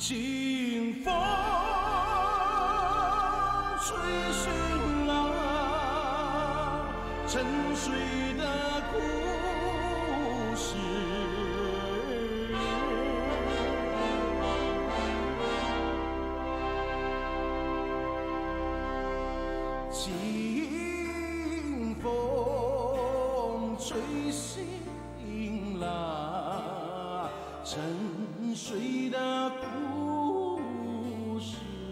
清风吹醒了沉睡的故事，清风吹醒了沉睡的故事，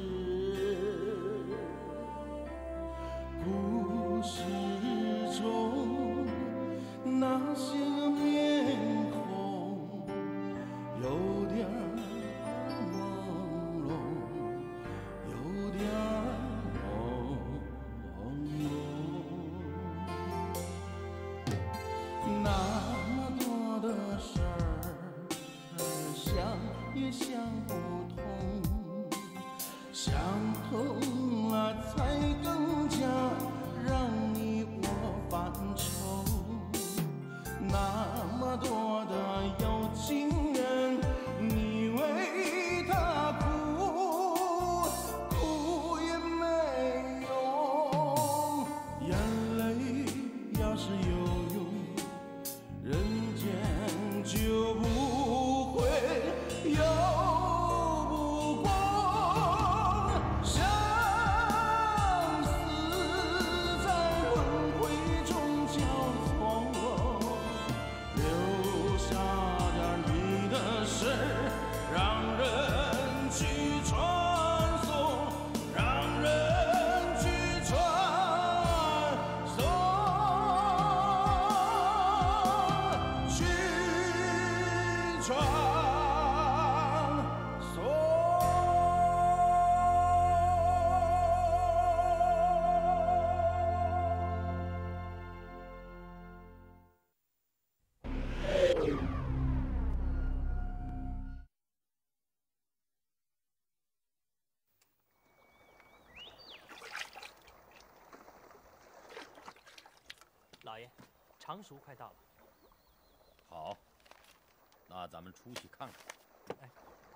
故事中那些面孔有点朦胧，有点朦胧。那么多的事儿想也想不通，想通了才更加让你我犯愁。那么多的有情人，你为他哭，哭也没用，眼泪要是有用，人间就不会有不光，相思在轮回中交错，留下点你的事儿，让人去传颂，让人去传颂，去传颂。 老爷，常熟快到了。 好，那咱们出去看看。 哎，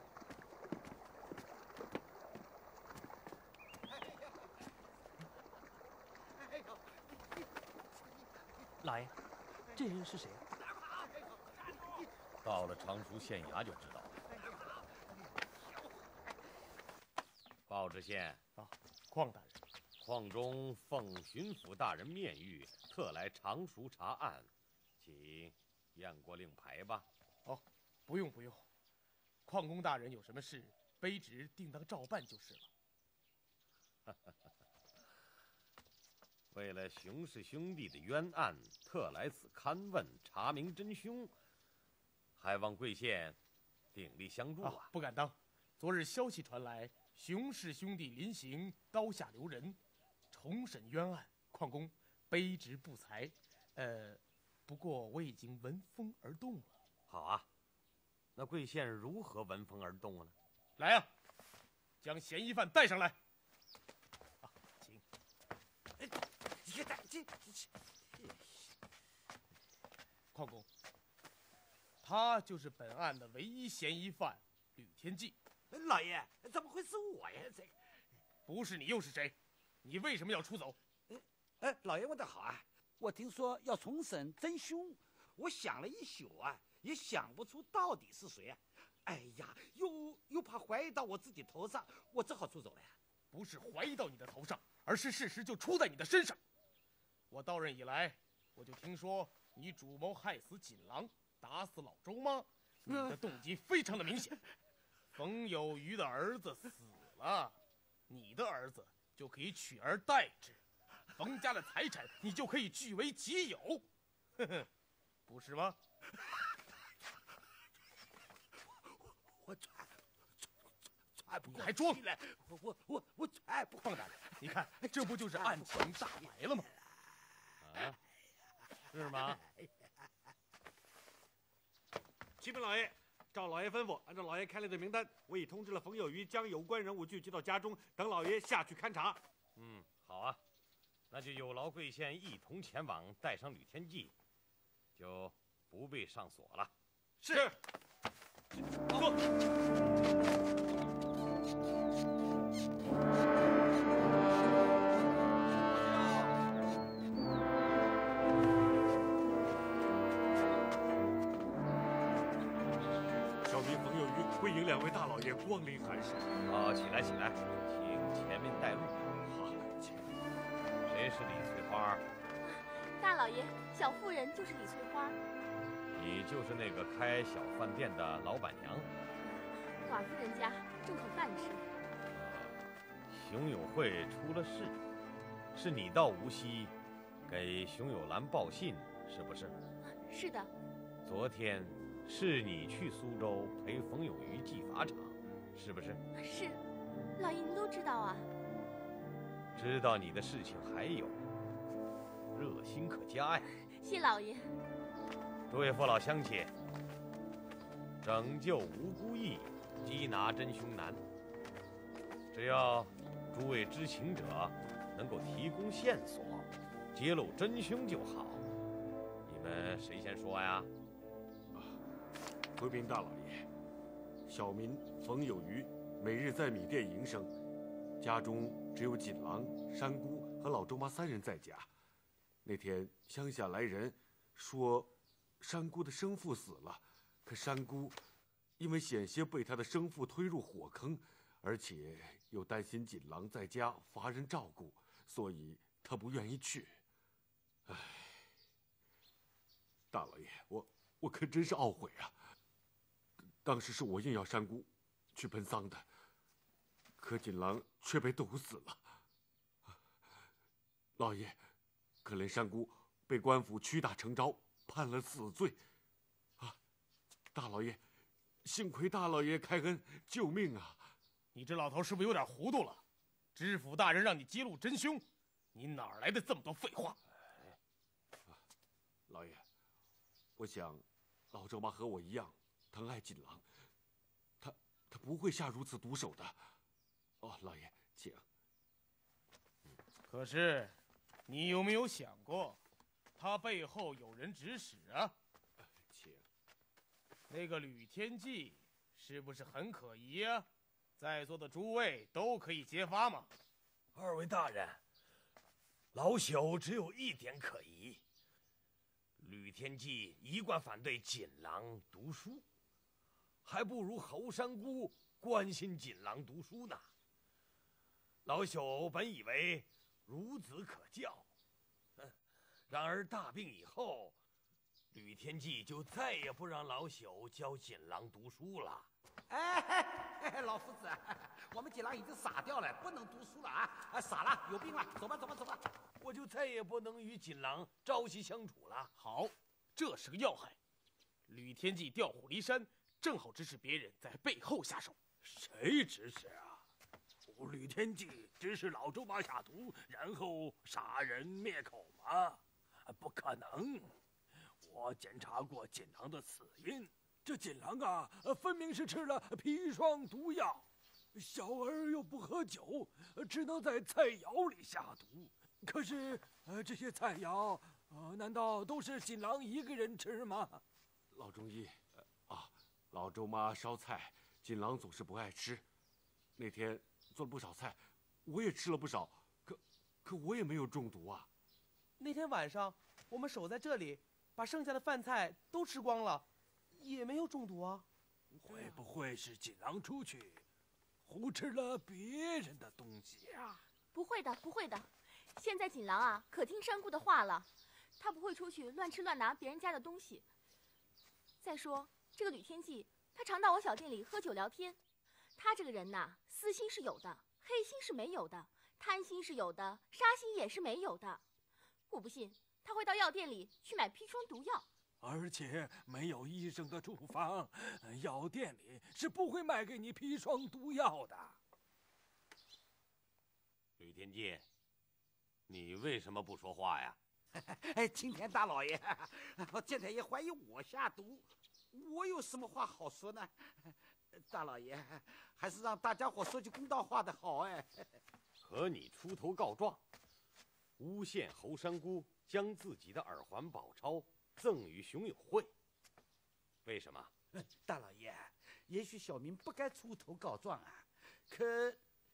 老爷，这人是谁啊？ 到了常熟县衙就知道了。鲍知县啊，邝大人， 邝中奉巡抚大人面谕，特来常熟查案，请验过令牌吧。 哦，不用不用，邝公大人有什么事，卑职定当照办就是了。 为了熊氏兄弟的冤案，特来此勘问，查明真凶，还望贵县鼎力相助啊！ 不敢当。昨日消息传来，熊氏兄弟临行，刀下留人，重审冤案。邝公，卑职不才。不过我已经闻风而动了。 好啊，那贵县如何闻风而动呢？ 来啊，将嫌疑犯带上来。啊，请。邝公，他就是本案的唯一嫌疑犯吕天记。 老爷，怎么会是我呀？这不是你又是谁？你为什么要出走？ 老爷问得好啊！我听说要重审真凶，我想了一宿啊，也想不出到底是谁啊！哎呀，又怕怀疑到我自己头上，我只好出走了呀。 不是怀疑到你的头上，而是事实就出在你的身上。我到任以来，我就听说你主谋害死锦郎，打死老周妈，你的动机非常的明显。冯有余的儿子死了，你的儿子就可以取而代之，冯家的财产你就可以据为己有，呵呵，不是吗？ 我传不过你还装？ 我传不过。 邝大人，你看，这不就是案情大白了吗？ 啊，是吗？ 启禀老爷，照老爷吩咐，按照老爷开列的名单，我已通知了冯有余，将有关人物聚集到家中，等老爷下去勘察。 好啊，那就有劳贵县一同前往，带上吕天记，就不必上锁了。 是。走。 小民冯有余欢迎2位大老爷光临寒舍。 起来起来，请前面带路。 好，请。 谁是李翠花？ 大老爷，小妇人就是李翠花。 你就是那个开小饭店的老板娘。 寡妇人家挣口饭吃。 熊友会出了事，是你到无锡给熊友兰报信，是不是？ 是的。 昨天是你去苏州陪冯有余祭法场，是不是？ 是，老爷您都知道啊。 知道你的事情还有，热心可嘉呀。 谢老爷。 诸位父老乡亲，拯救无辜易，缉拿真凶难。只要诸位知情者能够提供线索，揭露真凶就好。你们谁先说呀？ 回禀大老爷，小民冯有余每日在米店营生，家中只有锦郎、山姑和老周妈3人在家。那天乡下来人说，山姑的生父死了，可山姑因为险些被他的生父推入火坑，而且又担心锦郎在家乏人照顾，所以他不愿意去。唉，大老爷，我可真是懊悔啊！当时是我硬要山姑去奔丧的，可锦郎却被毒死了。老爷，可怜山姑被官府屈打成招，判了死罪。大老爷，幸亏大老爷开恩救命啊！ 你这老头是不是有点糊涂了？知府大人让你揭露真凶，你哪儿来的这么多废话？ 老爷，我想老周妈和我一样疼爱锦郎，他不会下如此毒手的。老爷，请。 可是，你有没有想过，他背后有人指使啊？ 请。 那个吕天记是不是很可疑啊？在座的诸位都可以揭发吗？ 2位大人，老朽只有一点可疑。吕天记一贯反对锦郎读书，还不如侯山姑关心锦郎读书呢。老朽本以为孺子可教，然而大病以后，吕天记就再也不让老朽教锦郎读书了。 老夫子，我们锦郎已经傻掉了，不能读书了啊！傻了，有病了，走吧，走吧，走吧。 我就再也不能与锦郎朝夕相处了。 好，这是个要害。吕天记调虎离山，正好指使别人在背后下手。 谁指使啊？吕天记指使老周妈下毒，然后杀人灭口吗？不可能！我检查过锦郎的死因，这锦郎啊，分明是吃了砒霜毒药。小儿又不喝酒，只能在菜肴里下毒。可是，这些菜肴，难道都是锦郎一个人吃吗？ 老中医，老周妈烧菜，锦郎总是不爱吃。那天做了不少菜，我也吃了不少，可我也没有中毒啊。 那天晚上我们守在这里，把剩下的饭菜都吃光了，也没有中毒啊。 会不会是锦郎出去胡吃了别人的东西呀？ 不会的，不会的。现在锦郎啊，可听山姑的话了，他不会出去乱吃乱拿别人家的东西。再说这个吕天记，他常到我小店里喝酒聊天。他这个人呐，私心是有的，黑心是没有的，贪心是有的，杀心也是没有的。我不信他会到药店里去买砒霜毒药， 而且没有医生的处方，药店里是不会卖给你砒霜毒药的。 吕天记，你为什么不说话呀？ 青天大老爷，建太爷怀疑我下毒，我有什么话好说呢？大老爷，还是让大家伙说句公道话的好哎。 可你出头告状，诬陷侯山姑将自己的耳环宝钞赠与熊友会，为什么？ 大老爷，也许小民不该出头告状啊，可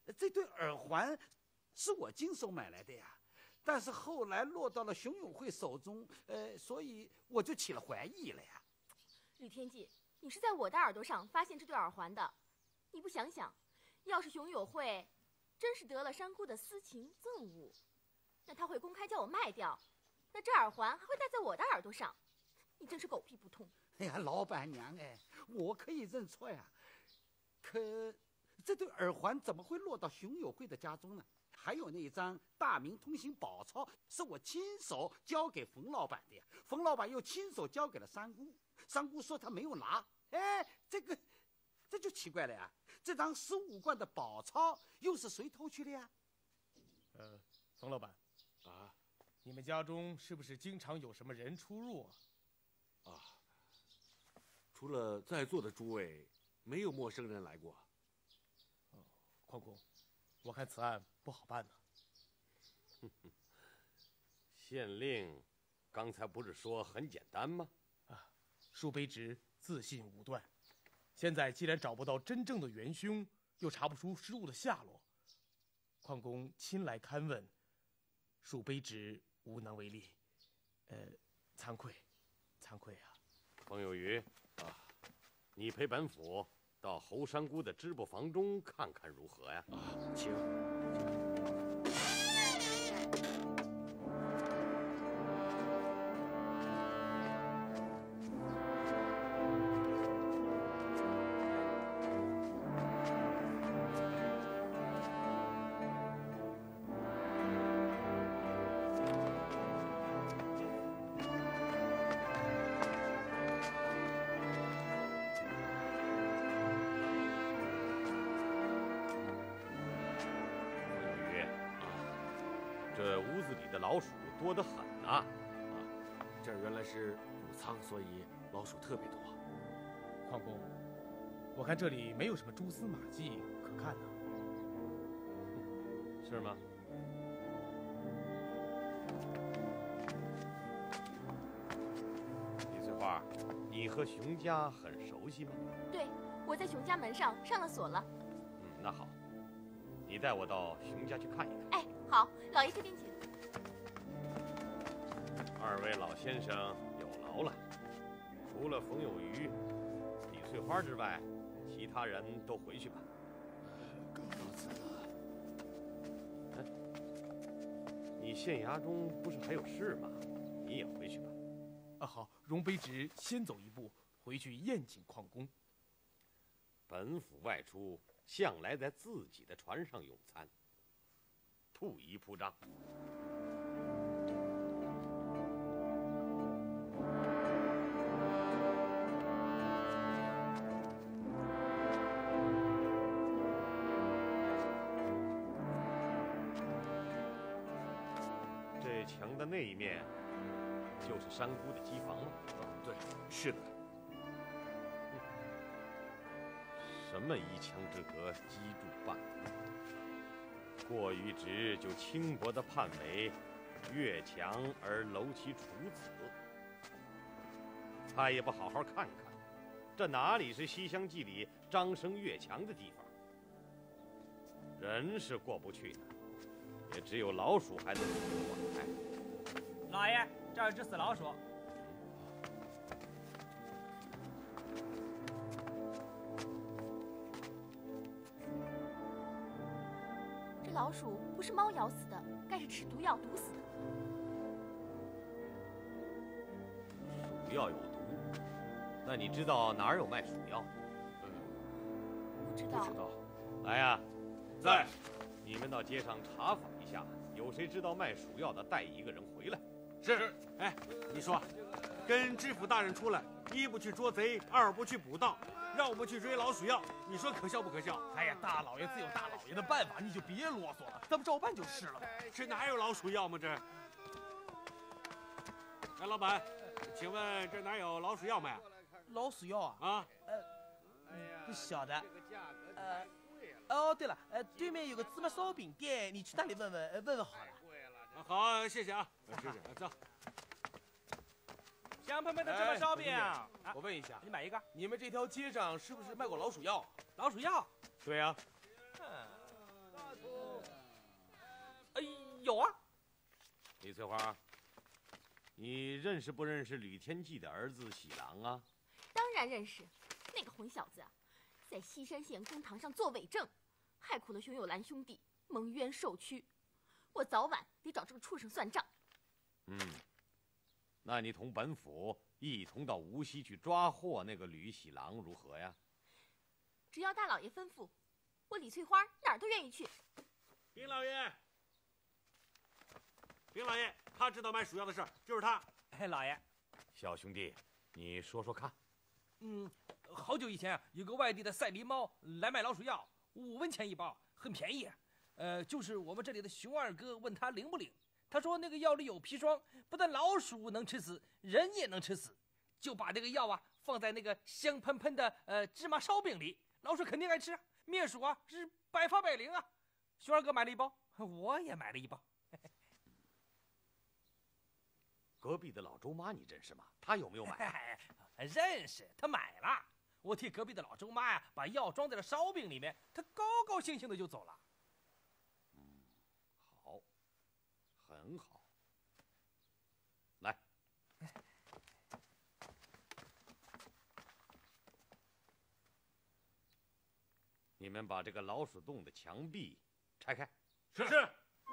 这对耳环是我亲手买来的呀，但是后来落到了熊友会手中，所以我就起了怀疑了呀。 吕天记，你是在我的耳朵上发现这对耳环的，你不想想，要是熊友会真是得了山姑的私情赠物，那他会公开叫我卖掉，那这耳环还会戴在我的耳朵上，你真是狗屁不通。 哎呀，老板娘哎，我可以认错呀，可这对耳环怎么会落到熊友会的家中呢？还有那一张大明通行宝钞是我亲手交给冯老板的呀，冯老板又亲手交给了三姑，三姑说他没有拿，哎，这就奇怪了呀，这张15贯的宝钞又是谁偷去的呀？ 冯老板， 啊， 你们家中是不是经常有什么人出入啊？ 啊，除了在座的诸位，没有陌生人来过。 矿工，我看此案不好办呢。 县令刚才不是说很简单吗？ 树卑职自信武断，现在既然找不到真正的元凶，又查不出失物的下落，矿工亲来勘问，树卑职无能为力。惭愧啊！ 冯有余啊，你陪本府到侯山姑的织布房中看看如何呀？ 啊，请。 这屋子里的老鼠多得很呐！ 这儿原来是谷仓，所以老鼠特别多。 矿工，我看这里没有什么蛛丝马迹可看呢。 是吗？李翠花，你和熊家很熟悉吗？ 对，我在熊家门上上了锁了。 那好，你带我到熊家去看一看。 哎，好，老爷这边请。 二位老先生有劳了，除了冯有余、李翠花之外，其他人都回去吧。 告辞了。 哎，你县衙中不是还有事吗？你也回去吧。 好，容卑职先走一步，回去宴请矿工。 本府外出，向来在自己的船上用餐，兔一铺张。这墙的那一面，就是山姑的机房吗？ 对，是的。 什么一墙之隔，击筑半空？过于直就轻薄的判为越墙而楼其处子。他也不好好看看，这哪里是《西厢记》里张生越墙的地方？人是过不去的，也只有老鼠还能进入网开。 老爷，这儿有只死老鼠。 这老鼠不是猫咬死的，该是吃毒药毒死的。 鼠药有毒，那你知道哪儿有卖鼠药？ 不知道。 不知道。 来呀，在，你们到街上查访一下，有谁知道卖鼠药的，带一个人回来。 是。哎，你说，跟知府大人出来，一不去捉贼，二不去捕盗，让我们去追老鼠药，你说可笑不可笑？ 哎呀，大老爷自有大老爷的办法，你就别啰嗦了，咱们照办就是了。 这哪有老鼠药吗？这。哎，老板，请问这哪有老鼠药卖？ 老鼠药啊？ 啊？ 不晓得。哦，对了，对面有个芝麻烧饼店，你去那里问问好了。 好，谢谢啊，谢谢，走。 香喷喷的芝麻烧饼， 我问一下， 你买一个。 你们这条街上是不是卖过老鼠药？ 老鼠药？ 对呀。 有啊。 李翠花，你认识不认识吕天记的儿子喜郎啊？ 当然认识，那个混小子啊，在西山县公堂上作伪证，害苦了熊有兰兄弟，蒙冤受屈。我早晚得找这个畜生算账。 那你同本府一同到无锡去抓获那个吕喜郎如何呀？ 只要大老爷吩咐，我李翠花哪儿都愿意去。 禀老爷，禀老爷，他知道买鼠药的事儿，就是他。 哎，老爷， 小兄弟，你说说看。 好久以前啊，有个外地的赛狸猫来买老鼠药，5文钱一包，很便宜。就是我们这里的熊二哥问他灵不灵，他说那个药里有砒霜，不但老鼠能吃死，人也能吃死，就把这个药啊放在那个香喷喷的芝麻烧饼里，老鼠肯定爱吃，灭鼠啊是百发百灵啊。熊二哥买了一包，我也买了一包。 隔壁的老周妈你认识吗？她有没有买？ 认识，他买了。我替隔壁的老周妈呀，把药装在了烧饼里面，她高高兴兴的就走了。 好，很好。来，你们把这个老鼠洞的墙壁拆开。 是。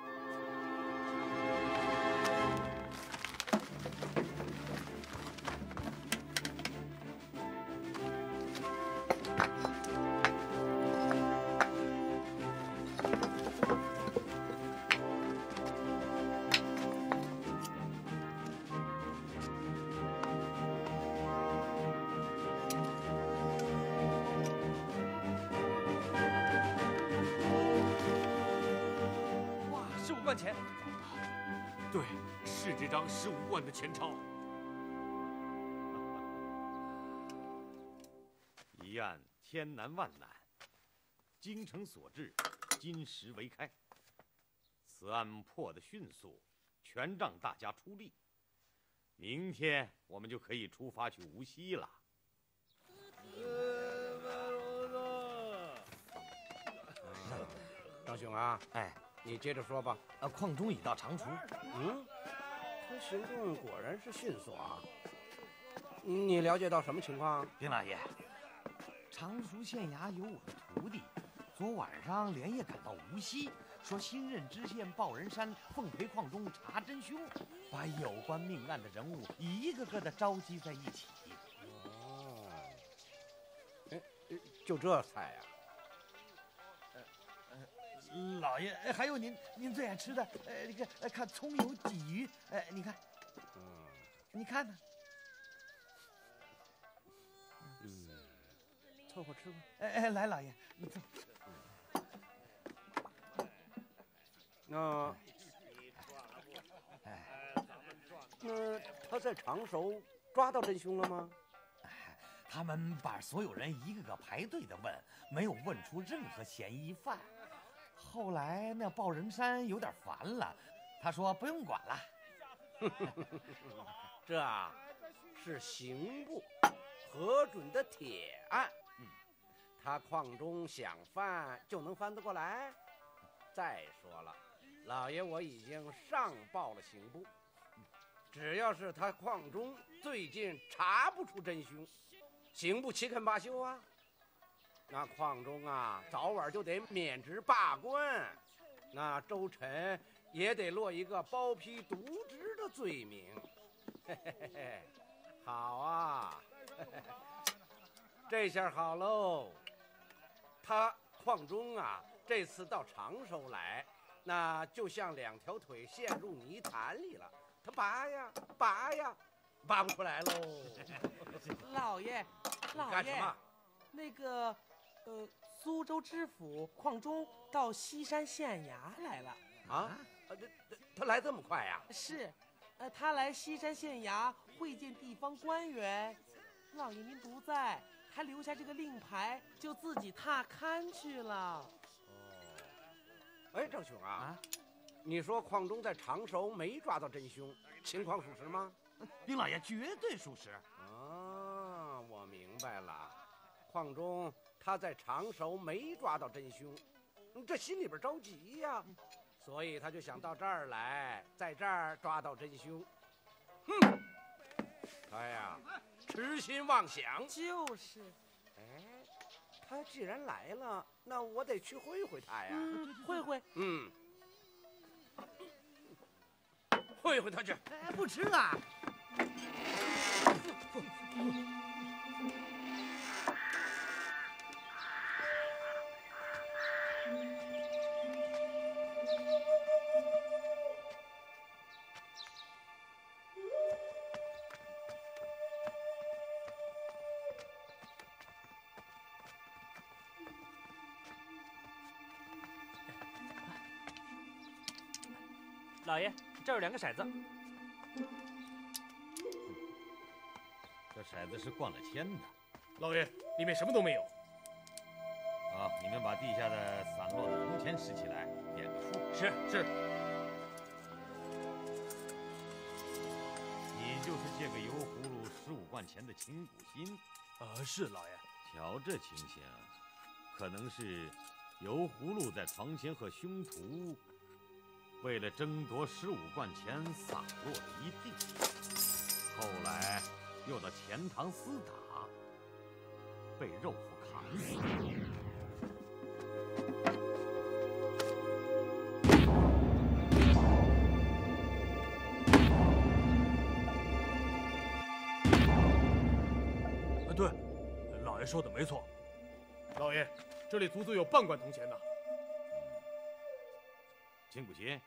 钱， 对，是这张15贯的钱钞。 一案千难万难，京城所至，今时为开。此案破得迅速，全仗大家出力。明天我们就可以出发去无锡了。 张兄啊， 哎， 你接着说吧。 邝忠已到长熟。 他行动果然是迅速啊。你了解到什么情况？ 丁老爷，常熟县衙有我的徒弟，昨晚上连夜赶到无锡，说新任知县鲍仁山奉陪邝忠查真凶，把有关命案的人物一个个的召集在一起。 就这菜呀？ 老爷，还有您最爱吃的，那个看葱油鲫鱼，你看，你看呢？ 凑合吃吧。 来，老爷，你坐。 那他在常熟抓到真凶了吗？ 他们把所有人一个个排队的问，没有问出任何嫌疑犯。后来那鲍仁山有点烦了，他说不用管了。 这是刑部核准的铁案，他邝忠想翻就能翻得过来。再说了，老爷我已经上报了刑部，只要是他邝忠最近查不出真凶，刑部岂肯罢休啊？那邝忠啊，早晚就得免职罢官，那周晨也得落一个包庇渎职的罪名。好啊，这下好喽。他邝忠啊，这次到常熟来，那就像2条腿陷入泥潭里了，他拔呀拔呀，拔不出来喽。 老爷， 干什么？ 那个，苏州知府邝忠到西山县衙来了。 啊？他来这么快呀？ 是，他来西山县衙会见地方官员。老爷您不在，还留下这个令牌，就自己踏勘去了。 哎，郑兄啊，你说邝忠在常熟没抓到真凶，情况属实吗？ 丁老爷绝对属实。 啊，我明白了，邝忠他在常熟没抓到真凶，这心里边着急呀， 所以他就想到这儿来，在这儿抓到真凶。哼！哎呀，痴心妄想。 就是。 哎，他既然来了，那我得去会会他呀。 会会。 会会他去。 哎，不吃啊。 老爷，这儿有2个骰子。 这骰子是灌了铅的。 老爷，里面什么都没有。 啊，你们把地下的散落的铜钱拾起来，点个数。 是。 你就是借个油葫芦15贯钱的秦谷新。 是老爷。 瞧这情形，可能是油葫芦在床前和凶徒为了争夺15贯钱洒落了一地，后来又到钱塘厮打，被肉夫砍死。 对，老爷说的没错。 老爷，这里足足有半贯铜钱呢。 秦谷新，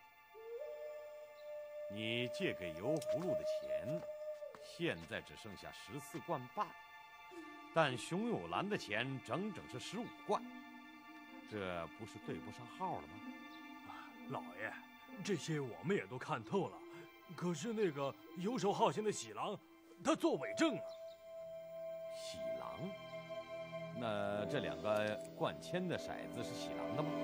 你借给油葫芦的钱，现在只剩下14贯半，但熊有兰的钱整整是15贯，这不是对不上号了吗？ 老爷，这些我们也都看透了，可是那个游手好闲的喜郎，他做伪证啊。 喜郎？那这2个灌铅的骰子是喜郎的吗？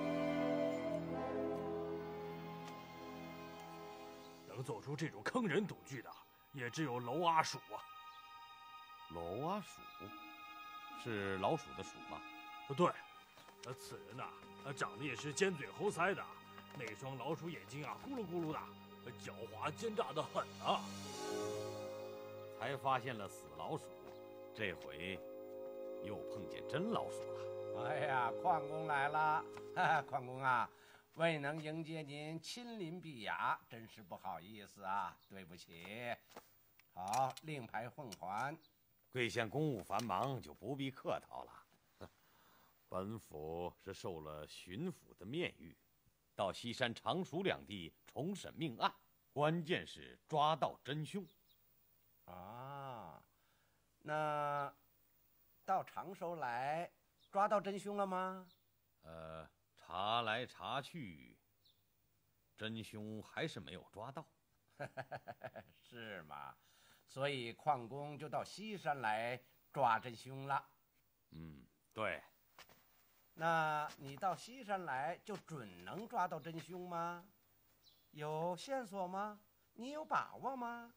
能做出这种坑人赌具的，也只有娄阿鼠啊。 娄阿鼠，是老鼠的鼠吗？ 对，此人呐，长得也是尖嘴猴腮的，那双老鼠眼睛啊，咕噜咕噜的，狡猾奸诈的很啊。 才发现了死老鼠，这回又碰见真老鼠了。 哎呀，矿工来了！矿工啊，未能迎接您亲临碧雅，真是不好意思啊，对不起。好，令牌奉还。 贵县公务繁忙，就不必客套了。本府是受了巡抚的面谕，到西山、常熟2地重审命案，关键是抓到真凶。 啊，那到常熟来抓到真凶了吗？ 查来查去，真凶还是没有抓到。 是吗？所以矿工就到西山来抓真凶了。 对。 那你到西山来就准能抓到真凶吗？有线索吗？你有把握吗？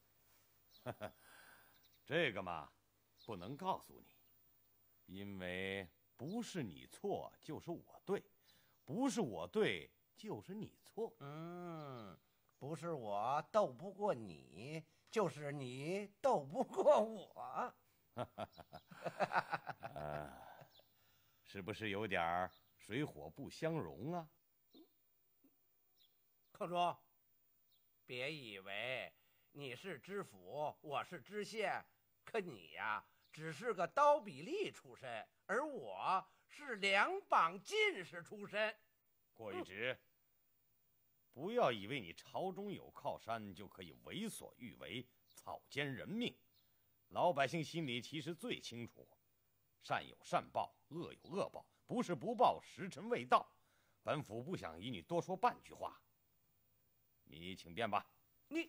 这个嘛，不能告诉你，因为不是你错就是我对，不是我对就是你错。 不是我斗不过你，就是你斗不过我。 是不是有点水火不相容啊？ 矿主，别以为你是知府，我是知县，可你呀，只是个刀比吏出身，而我是2榜进士出身。 过一指。不要以为你朝中有靠山就可以为所欲为，草菅人命。老百姓心里其实最清楚，善有善报，恶有恶报，不是不报，时辰未到。本府不想与你多说半句话，你请便吧。 你，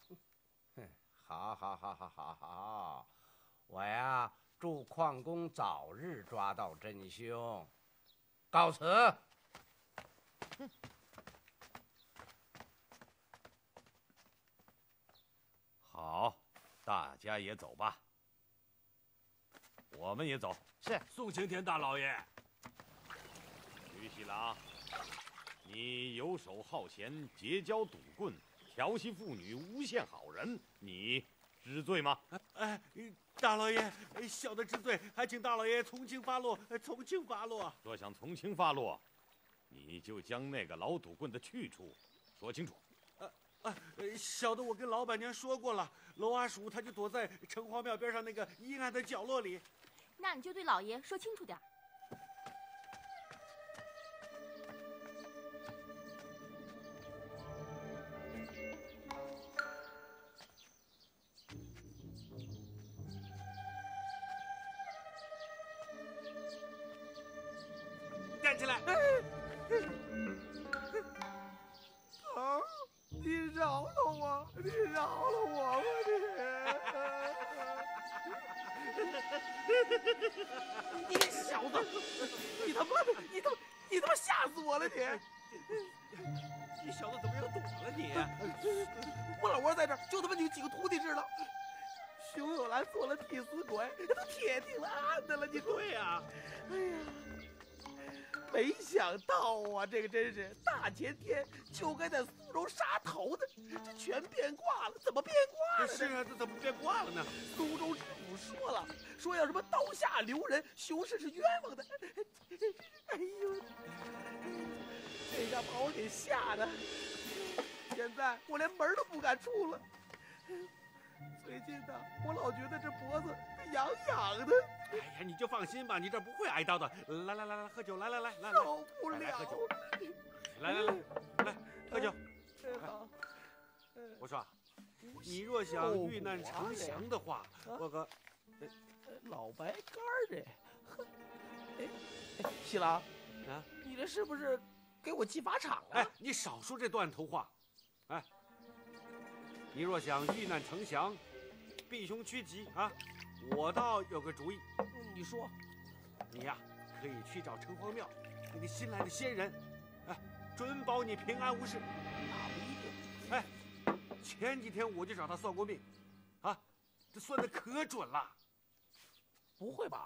好，我呀，祝矿工早日抓到真凶，告辞。 好，大家也走吧。我们也走。 是。 送青天大老爷。 于喜郎， 你游手好闲，结交赌棍，调戏妇女，诬陷好人，你知罪吗？ 哎，大老爷，小的知罪，还请大老爷从轻发落，从轻发落。 若想从轻发落，你就将那个老赌棍的去处说清楚。 小的我跟老板娘说过了，娄阿鼠他就躲在城隍庙边上那个阴暗的角落里。 那你就对老爷说清楚点儿。 站起来！ 啊！你饶了我！你饶了我吧你小子，你他妈吓死我了你！ 你小子怎么又躲了你？ 我老窝在这儿，就他妈你几个徒弟知道。熊有兰做了替死鬼，都铁定了案的了，你对呀！ 哎呀！没想到啊，这个真是大前天就该在苏州杀头的，这全变卦了，怎么变卦了？ 是啊，这怎么变卦了呢？ 苏州知府说了，说要什么刀下留人，熊氏是冤枉的。哎呦，这下把我给吓的，现在我连门都不敢出了。最近呢，我老觉得这脖子痒痒的。 哎呀，你就放心吧，你这不会挨刀的。来，喝酒，来， 受不了！ 来喝酒，来，喝酒。 好。 我说，你若想遇难成祥的话，我个老白干儿西郎啊，你这是不是给我记法场啊？ 哎，你少说这断头话。哎，你若想遇难成祥，避凶趋吉啊，我倒有个主意。 你说， 你呀，可以去找城隍庙那个新来的仙人，哎，准保你平安无事。 那不一定。 哎，前几天我就找他算过命，啊，这算的可准了。 不会吧？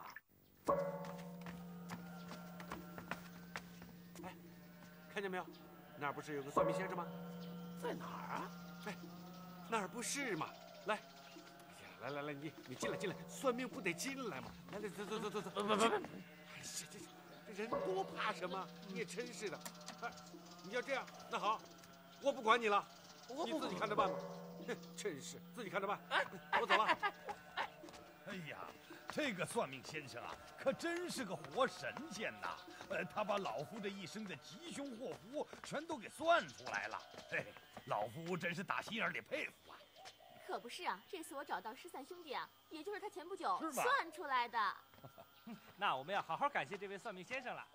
哎，看见没有？那儿不是有个算命先生吗？ 在哪儿啊？ 哎，那儿不是吗？来。来，你进来，算命不得进来吗？来，走。 不， 哎呀，这人多怕什么？你也真是的。哎，你要这样，那好，我不管你了，你自己看着办吧。哼，真是自己看着办。我走了。 哎呀，这个算命先生啊，可真是个活神仙呐！他把老夫这一生的吉凶祸福全都给算出来了。嘿，老夫真是打心眼里佩服。 可不是啊，这次我找到失散兄弟啊，也就是他前不久是吧算出来的。 那我们要好好感谢这位算命先生了。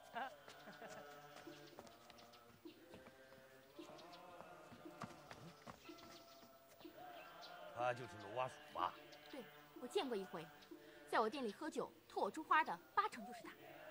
他就是娄阿鼠吧？ 对，我见过一回，在我店里喝酒托我出花的8成就是他。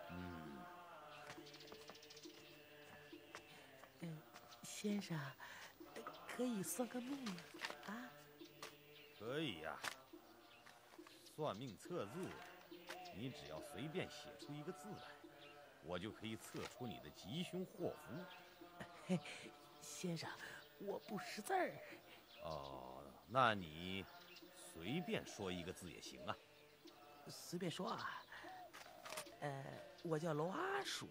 先生，可以算个命啊？ 可以呀。算命测字，你只要随便写出一个字来，我就可以测出你的吉凶祸福。 先生，我不识字儿。 哦，那你随便说一个字也行啊。 随便说啊。我叫娄阿鼠，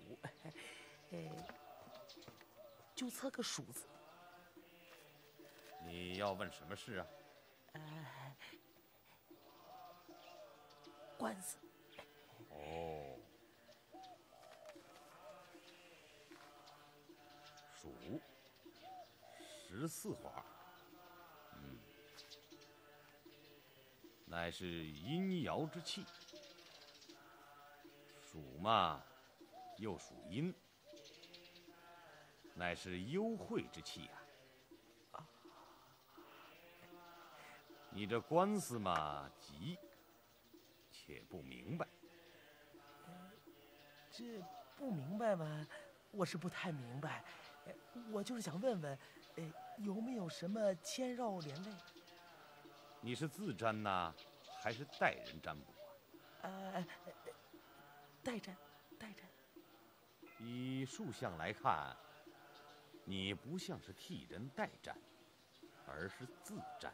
就测个鼠字。 你要问什么事啊？ 官司。 哦，鼠14画，乃是阴爻之气。鼠嘛，又属阴，乃是幽会之气呀。你这官司嘛急，且不明白。 这不明白吗？我是不太明白。我就是想问问，有没有什么牵绕连累？ 你是自占呐，还是代人占卜啊？ 代占。 以术相来看， 你不像是替人代战，而是自战。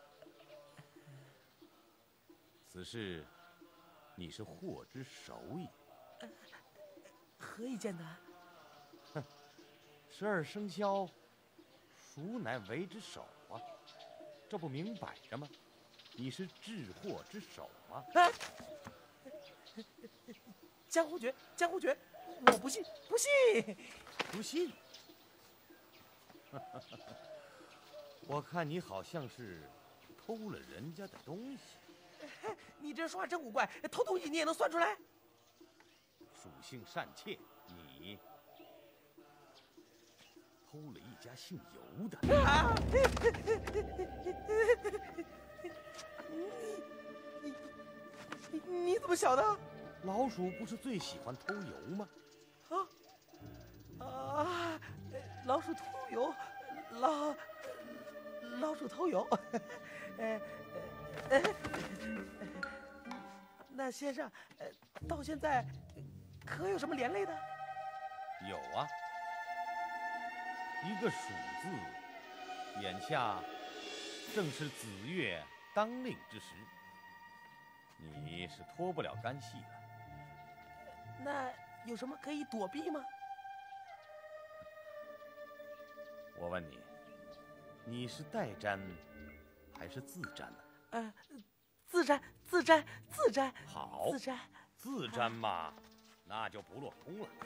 此事，你是祸之首也。 何以见得？ 哼，12生肖，孰乃为之首啊？这不明摆着吗？你是治祸之首吗？ 啊！江湖诀，江湖诀，我不信，不信， 不信。我看你好像是偷了人家的东西。 你这说话真古怪，偷东西你也能算出来？ 属性善窃，你偷了一家姓尤的。 啊！你怎么晓得？ 老鼠不是最喜欢偷油吗？ 老鼠偷油，老鼠偷油。那先生，到现在可有什么连累的？ 有啊，一个鼠字，眼下正是子月当令之时，你是脱不了干系的。 那有什么可以躲避吗？ 我问你，你是代战还是自战呢？ 自战，自战，自战。 好， 自战， 自战嘛，那就不落空了。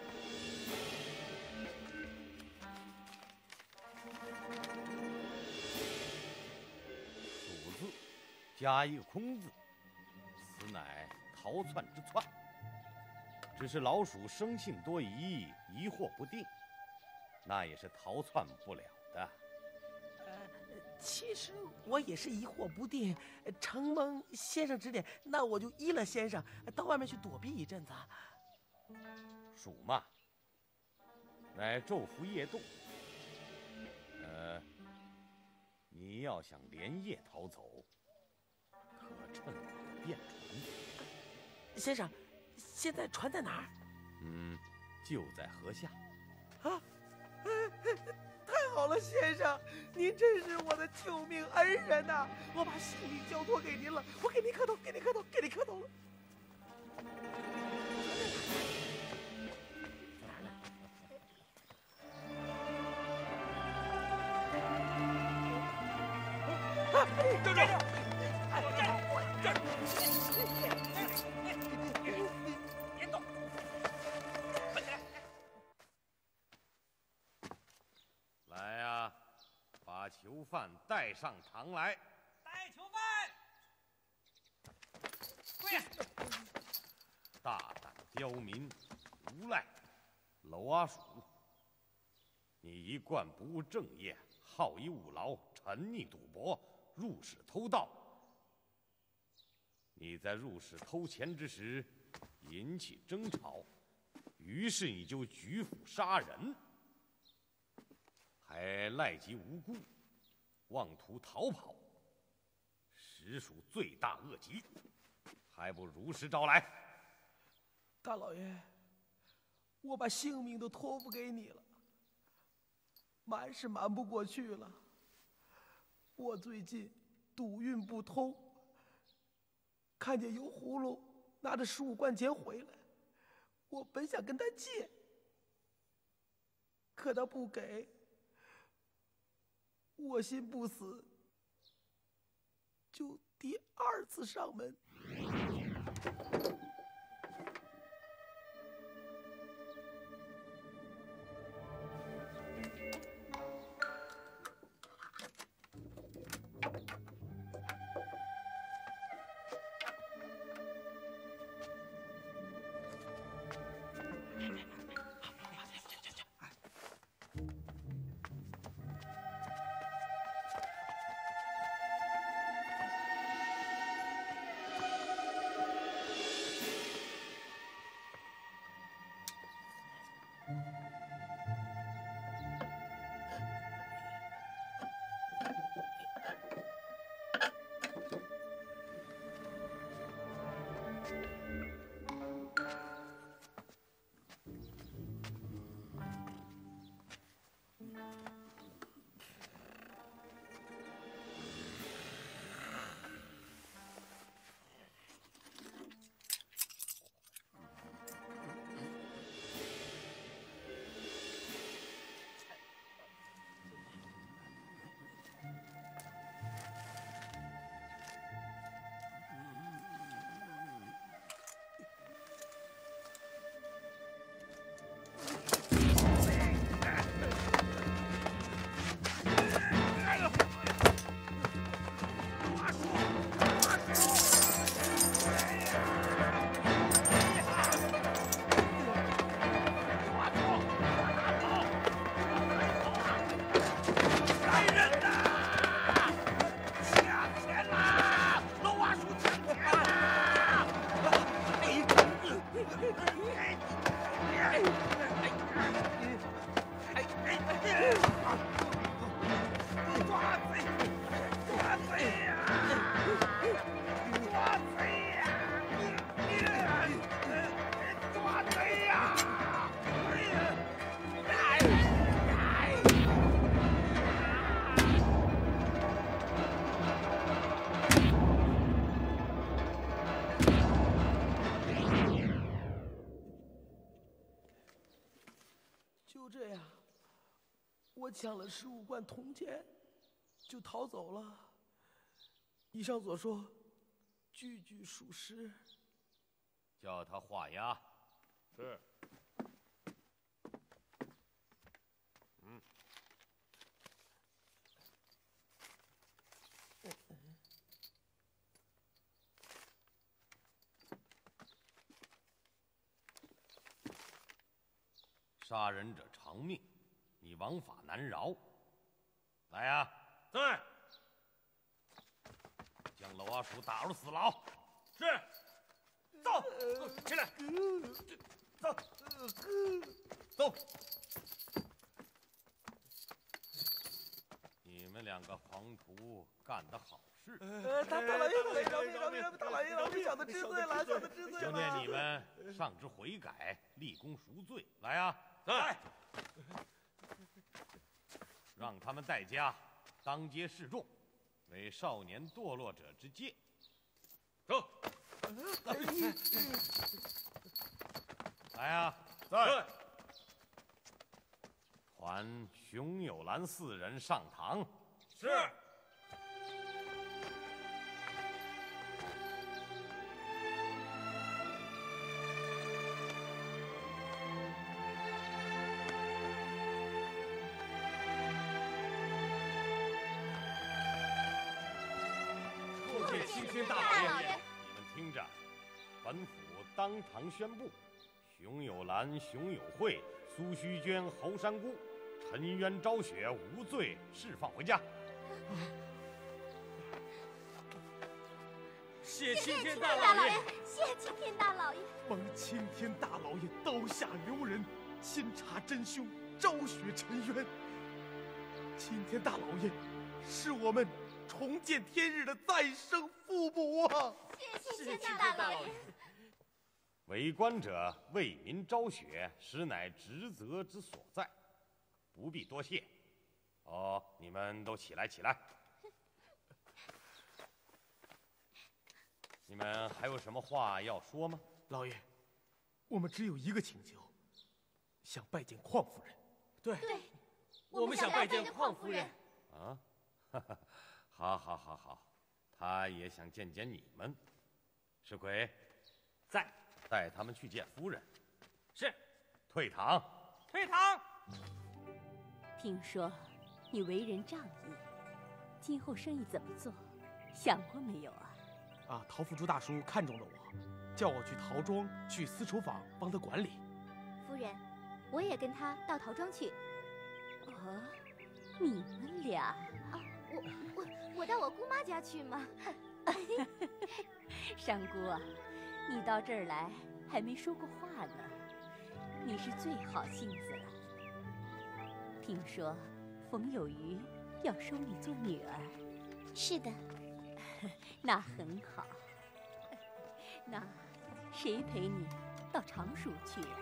鼠字加一个空字，此乃逃窜之窜。只是老鼠生性多疑，疑惑不定，那也是逃窜不了的。 其实我也是疑惑不定，承蒙先生指点，那我就依了先生，到外面去躲避一阵子。 鼠嘛，乃昼伏夜动。你要想连夜逃走，可趁我的便船。 先生，现在船在哪儿？ 就在河下。 啊！太好了，先生，您真是我的救命恩人呐！我把性命交托给您了，我给您磕头，给您磕头，给您磕头了。 站住！别动！快起来！ 来呀，把囚犯带上堂来。 带囚犯！跪下！ 大胆刁民，无赖，蝼阿鼠！你一贯不务正业，好逸恶劳，沉溺赌博，入室偷盗。你在入室偷钱之时引起争吵，于是你就举斧杀人，还赖及无辜，妄图逃跑，实属罪大恶极，还不如实招来。 大老爷，我把性命都托付给你了，瞒是瞒不过去了。我最近赌运不通，看见油葫芦拿着15贯钱回来，我本想跟他借，可他不给，我心不死，就第2次上门。 我抢了15贯铜钱，就逃走了。以上所说，句句属实。 叫他画押。 是。 杀人者偿命，你王法难饶。来呀！ 在。 将娄阿叔打入死牢。 是。走，起来。走，走。 你们两个黄徒干得好事。 大老爷，大老爷，小的知罪了，小的知罪了。 就念你们上之悔改，立功赎罪。来呀！ 在。 让他们带家当街示众，为少年堕落者之戒。 走。 来呀！ 在。 还熊有兰4人上堂。 是。 青天大老爷，你们听着，本府当堂宣布，熊有兰、熊有慧、苏虚娟、侯山姑、陈渊、昭雪无罪释放回家。 谢青天大老爷， 谢青天大老爷。 蒙青天大老爷刀下留人，亲查真凶，昭雪、陈渊。青天大老爷是我们重见天日的再生父母啊！ 谢青天大老爷。 为官者为民昭雪，实乃职责之所在，不必多谢。哦，你们都起来，起来。你们还有什么话要说吗？ 老爷，我们只有一个请求，想拜见邝夫人。 对，我们想拜见邝夫人。 啊，好，他也想见见你们。石奎， 在， 带他们去见夫人。 是。 退堂。 退堂。 听说你为人仗义，今后生意怎么做，想过没有啊？ 陶福珠大叔看中了我，叫我去陶庄去丝绸坊帮他管理。 夫人，我也跟他到陶庄去。哦，你们俩啊？我到我姑妈家去吗？ 山姑啊，你到这儿来还没说过话呢，你是最好性子了。听说冯有余要收你做女儿。 是的。 那很好。那谁陪你到常熟去呀？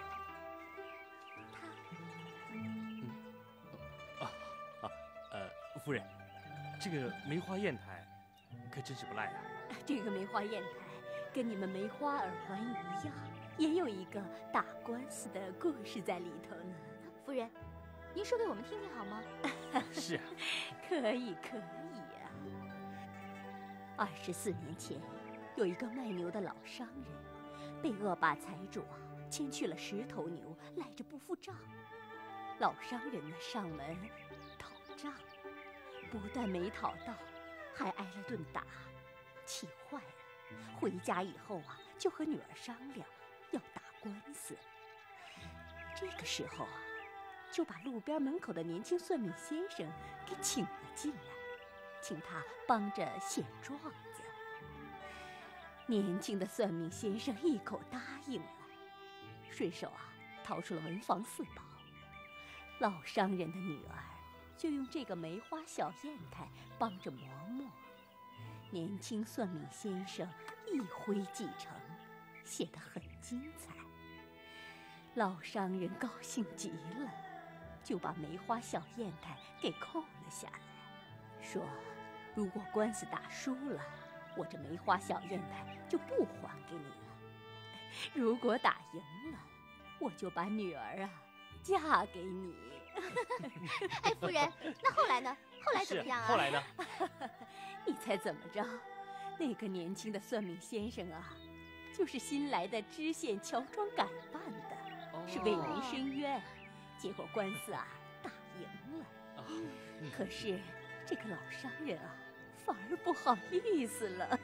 夫人，这个梅花砚台可真是不赖啊。 这个梅花砚台跟你们梅花耳环一样，也有一个打官司的故事在里头呢。 夫人，您说给我们听听好吗？ 是啊， 可以呀。24年前，有一个卖牛的老商人，被恶霸财主牵去了10头牛，赖着不付账。老商人呢上门讨账，不但没讨到，还挨了顿打，气坏了。回家以后就和女儿商量要打官司。这个时候就把路边门口的年轻算命先生给请了进来，请他帮着写状子。年轻的算命先生一口答应了，顺手掏出了文房4宝。老商人的女儿就用这个梅花小砚台帮着磨墨，年轻算命先生一挥即成，写得很精彩。老商人高兴极了，就把梅花小砚台给扣了下来，说如果官司打输了，我这梅花小砚台就不还给你了；如果打赢了，我就把女儿嫁给你。 哎，夫人，那后来呢？后来怎么样啊？ 后来呢？ 你猜怎么着？那个年轻的算命先生啊，就是新来的知县乔装改扮的，是为民申冤，结果官司啊打赢了。可是这个老商人啊，反而不好意思了。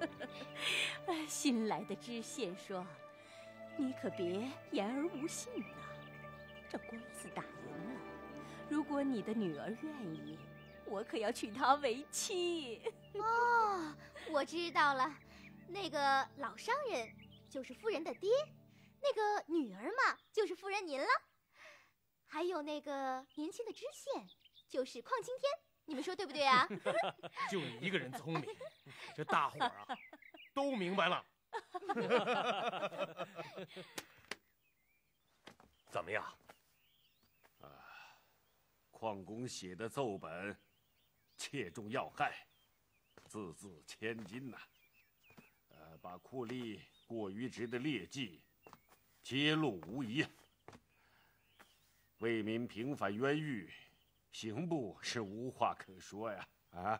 新来的知县说：“你可别言而无信呐，这官司打赢了，如果你的女儿愿意，我可要娶她为妻。” 哦，我知道了，那个老商人就是夫人的爹，那个女儿嘛就是夫人您了，还有那个年轻的知县就是邝青天，你们说对不对啊？ 就你一个人聪明，这大伙儿啊都明白了。 怎么样？ 矿工写的奏本，切中要害，字字千金呐。把库吏过于职的劣迹揭露无疑。为民平反冤狱，刑部是无话可说呀！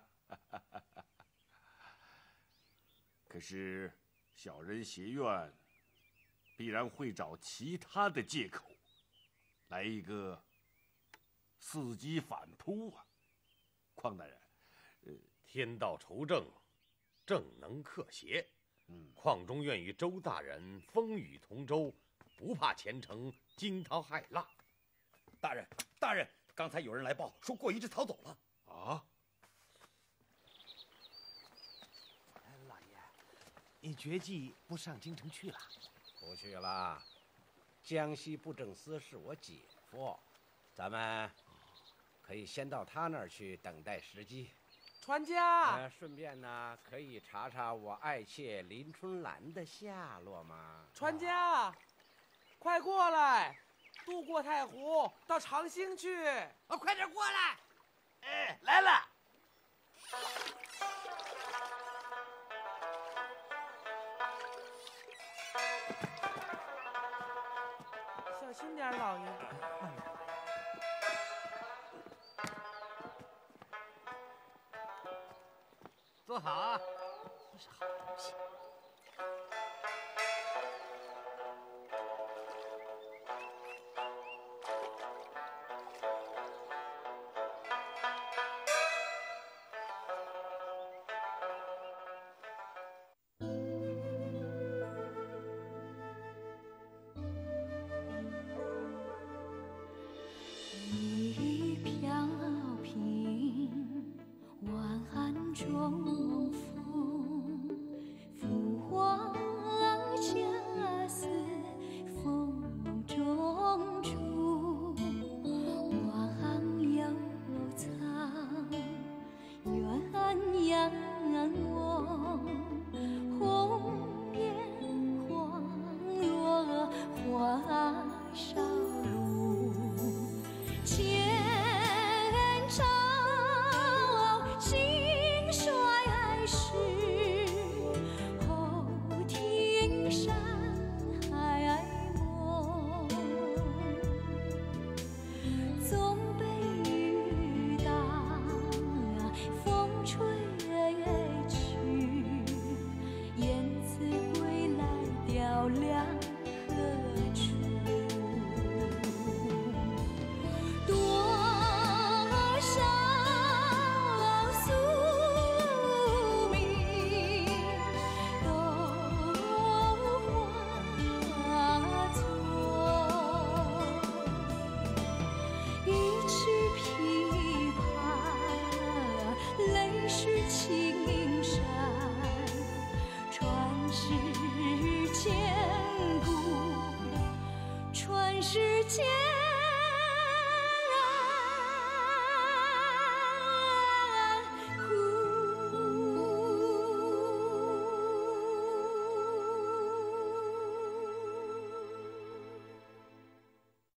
可是小人协院必然会找其他的借口，来一个伺机反扑啊！邝大人， 天道酬正，正能克邪。邝中愿与周大人风雨同舟，不怕前程惊涛骇浪。 大人，刚才有人来报说过一只逃走了。 啊！ 老爷，你决计不上京城去了？ 不去了，江西布政司是我姐夫，咱们可以先到他那儿去等待时机。 传家， 顺便呢，可以查查我爱妾林春兰的下落吗？ 传家，快过来，渡过太湖到长兴去。 快点过来！哎，来了。 小心点，老爷。 慢点。 坐好啊！ 这是好东西。 一飘萍，晚寒中风，浮华恰似风中烛。望悠苍，鸳鸯望，红颜恍若花梢路。前朝兴衰时，后庭山海梦。纵被雨打，风吹去，雁字归来雕梁何处？多少宿命都化作，一曲琵琶，泪湿青衫，传世千古，传世千古。